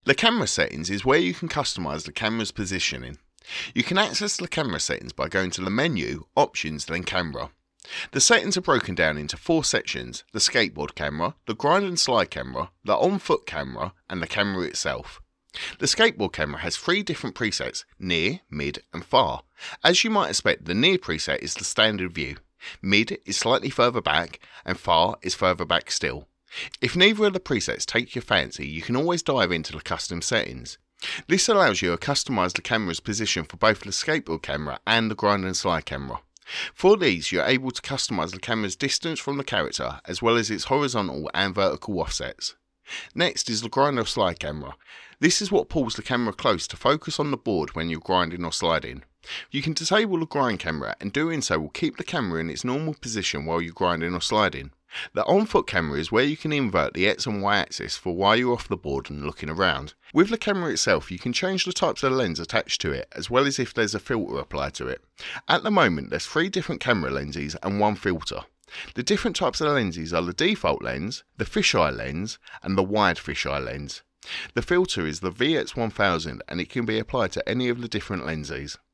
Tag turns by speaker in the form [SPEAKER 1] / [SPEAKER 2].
[SPEAKER 1] The camera settings is where you can customize the camera's positioning. You can access the camera settings by going to the menu, Options, then Camera. The settings are broken down into 4 sections: the skateboard camera, the grind and slide camera, the on-foot camera, and the camera itself. The skateboard camera has 3 different presets: near, mid, and far. As you might expect, the near preset is the standard view, mid is slightly further back, and far is further back still. If neither of the presets take your fancy, you can always dive into the custom settings. This allows you to customize the camera's position for both the skateboard camera and the grind and slide camera. For these, you're able to customize the camera's distance from the character, as well as its horizontal and vertical offsets. Next is the grind or slide camera. This is what pulls the camera close to focus on the board when you're grinding or sliding. You can disable the grind camera, and doing so will keep the camera in its normal position while you're grinding or sliding. The on-foot camera is where you can invert the X and Y axis for while you're off the board and looking around. With the camera itself, you can change the types of lens attached to it, as well as if there's a filter applied to it. At the moment, there's 3 different camera lenses and 1 filter. The different types of lenses are the default lens, the fisheye lens, and the wide fisheye lens. The filter is the VX1000, and it can be applied to any of the different lenses.